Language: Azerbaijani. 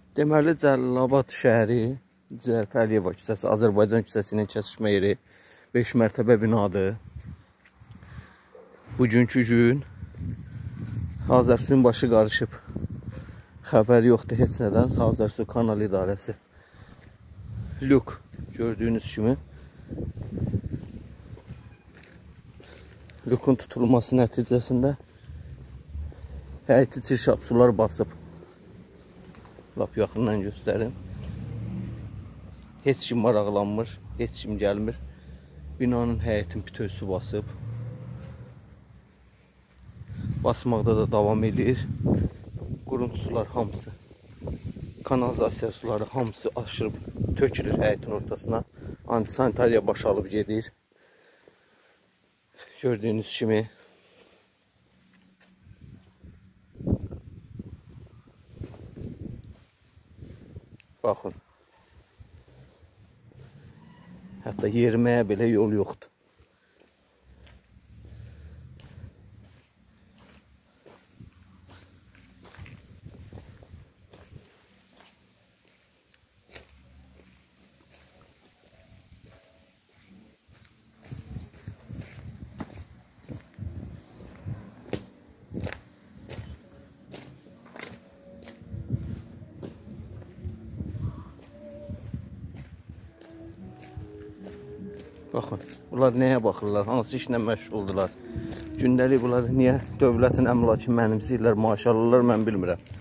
Deməli, Cəlilabad şəhəri, Cəfər Əliyeva küçəsi, Azərbaycan küçəsi ilə kəsişmə yeri 5 mərtəbə binadır. Bugünkü gün Azərsun başı qarışıb. Xəbər yoxdur heç nədən. Azərsun Kanal İdarəsi. Lük gördüyünüz kimi. Lükün tutulması nəticəsində həyəti çirşab sular basıb. Lap yaxından göstərim. Heç kim maraqlanmır, heç kim gəlmir. Binanın həyətin bütöv su basıb. Basmaqda da davam edir. Quruntu sular hamısı, kanalizasiya suları hamısı aşırıb tökülür həyətin ortasına. Antisanitariya başı alıb gedir. Gördüyünüz kimi. Baxın. Hətta yeriməyə belə yol yoxdur. Baxın, bunlar nəyə baxırlar, hansı işlə məşğuldurlar. Gündəlik bunlar niyə dövlətin əmlakını mənimsəyirlər, maaş alırlar, mən bilmirəm.